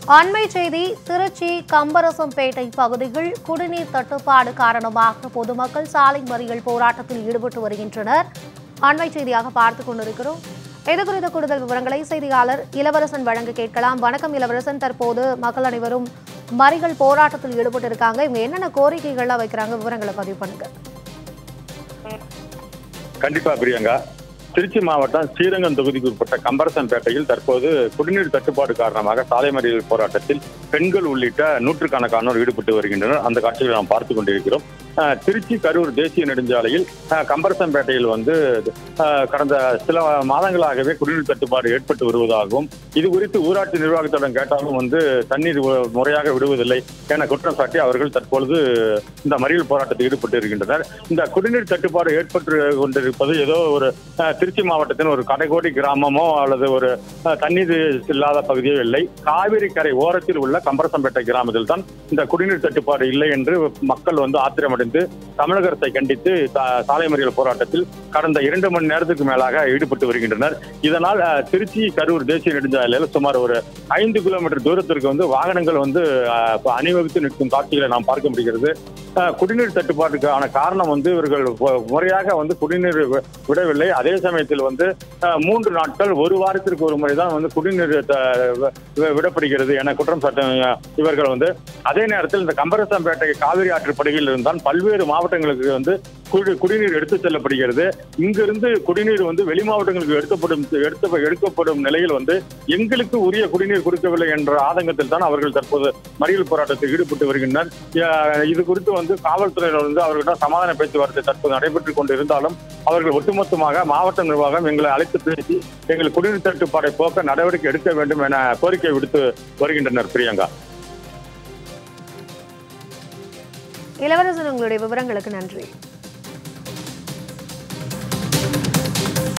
அண்மை செய்தி திருச்சி கம்பரசம்பேட்டை பகுதியில் குடிநீர் தட்டுப்பாடு காரணமாக பொதுமக்கள் சாலை மறியல் போராட்டத்தில் ஈடுபட்டு வருகின்றனர். அண்மை செய்தியாக பார்த்துக் கொண்டிருக்கிறோம். இது குறித்த கூடுதல் விவரங்களை செய்தியாளர் இளவரசன் வழங்க கேட்கலாம். வணக்கம் இளவரசன். தற்போது மக்கள் அனைவரும் மறியல் போராட்டத்தில் ஈடுபட்டு இருக்காங்க. இவங்க என்னென்ன கோரிக்கைகள்லாம் வைக்கிறாங்க, விவரங்களை பதிவு பண்ணுங்க. கண்டிப்பா பிரியங்கா. திருச்சி மாவட்டம் ஸ்ரீரங்கம் தொகுதிக்கு உட்பட்ட கம்பரசன்பேட்டையில் தற்போது குடிநீர் தட்டுப்பாடு காரணமாக சாலை மறியல் போராட்டத்தில் பெண்கள் உள்ளிட்ட நூற்றுக்கணக்கானோர் ஈடுபட்டு வருகின்றனர். அந்த காட்சிகளை நாம் பார்த்துக் கொண்டிருக்கிறோம். திருச்சி கரூர் தேசிய நெடுஞ்சாலையில் கம்பரசன்பேட்டையில் கடந்த சில மாதங்களாகவே குடிநீர் தட்டுப்பாடு ஏற்பட்டு வருவதாகவும் இது குறித்து ஊராட்சி நிர்வாகத்திடம் கேட்டாலும் தண்ணீர் முறையாக விடுவதில்லை என குற்றம் சாட்டி அவர்கள் தற்பொழுது இந்த மறியல் போராட்டத்தில் ஈடுபட்டு இருக்கின்றனர். இந்த குடிநீர் தட்டுப்பாடு ஏற்பட்டு கொண்டிருப்பது ஏதோ ஒரு திருச்சி மாவட்டத்தின் ஒரு கடைக்கோடி கிராமமோ அல்லது ஒரு தண்ணீர் இல்லாத பகுதியோ இல்லை. காவிரி கரை ஓரத்தில் உள்ள கம்பரசம்பேட்டை கிராமத்தில் தான் இந்த குடிநீர் தட்டுப்பாடு இல்லை என்று மக்கள் ஆத்திரமடைந்து தமிழக அரசை கண்டித்து சாலை மறியல் போராட்டத்தில் கடந்த 2 மணி நேரத்துக்கு மேலாக ஈடுபட்டு வருகின்றனர். இதனால் திருச்சி கரூர் தேசிய நெடுஞ்சாலையில் சுமார் ஒரு 5 கிலோமீட்டர் தூரத்திற்கு வாகனங்கள் அணிவகுத்து நிற்கும் காட்சிகளை நாம் பார்க்க முடிகிறது. குடிநீர் தட்டுப்பாட்டுக்கான காரணம் இவர்கள் முறையாக குடிநீர் விடவில்லை. அதே சமயத்தில் 3 நாட்கள் ஒரு வாரத்திற்கு ஒரு முறைதான் குடிநீர் விடப்படுகிறது என குற்றம் சாட்டும் இவர்கள் அதே நேரத்தில் இந்த கம்பரசம்பேட்டை காவிரி ஆற்றுப்படுகையில் இருந்தால் பல்வேறு மாவட்டங்களுக்கு குடிநீர் எடுத்து செல்லப்படுகிறது. இங்கிருந்து குடிநீர் வெளி மாவட்டங்களுக்கு எடுக்கப்படும் நிலையில் எங்களுக்கு உரிய குடிநீர் கொடுக்கவில்லை என்ற ஆதங்கத்தில் தான் அவர்கள் தற்போது மறியல் போராட்டத்தில் ஈடுபட்டு வருகின்றனர். இது குறித்து காவல்துறையினர் அவர்களிடம் சமாதான பேச்சுவார்த்தை தற்போது நடைபெற்றுக் கொண்டு இருந்தாலும் அவர்கள் ஒட்டுமொத்தமாக மாவட்ட நிர்வாகம் எங்களை அழைத்து பேசி எங்கள் குடிநீர் தட்டுப்பாடை போக்க நடவடிக்கை எடுக்க வேண்டும் என கோரிக்கை விடுத்து வருகின்றனர். பிரியங்கா. இளவரசன், உங்களுடைய விவரங்களுக்கு நன்றி.